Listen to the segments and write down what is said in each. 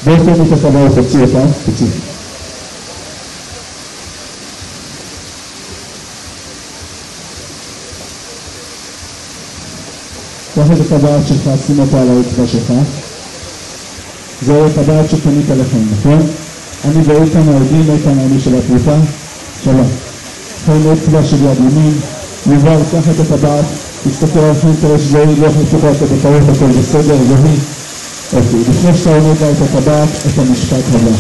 ואיפה את הטבעת, תוציא אותה, תוציא. קח את הטבעת שלך, שים אותה על האצבע שלך. זהו הטבעת שקנית לכם, נכון? אני ואיתן העדים, איתן העדי של התרופה. שלום. כאן אצבע של יד ימין. יובל, קח את הטבעת, תסתכל עליכם, תראה שזה לא חצוכה את הבטרות, הכל בסדר, והיא. אוקיי, לפני שאתה עומד לה את הטבעת, את המשפט הבא.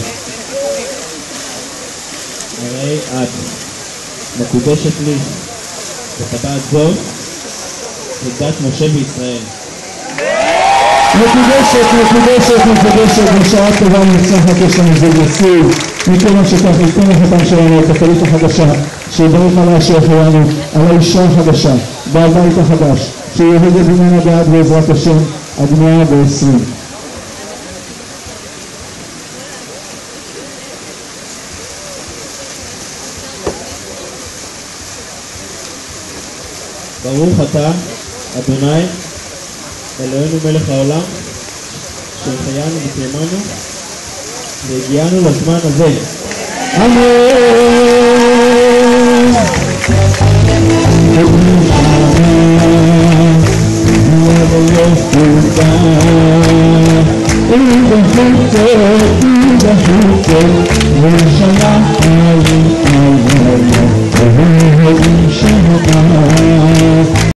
הרי את מקודשת לי בטבעת זו, לדת משה בישראל. מקודשת, בשעה טובה ומוצלחת יש לנו זוג יציב. מכל מה שכך, ניתן לחתם שלנו את הכלית החדשה, שיברך על האשר שלנו, על האישה החדשה, בבית החדש, שיהוד בניין הבעד בעזרת השם עד 120. ברוך אתה, אדוני, אלוהינו מלך העולם, שהחיינו וקיימנו, והגיענו לזמן הזה. אמן.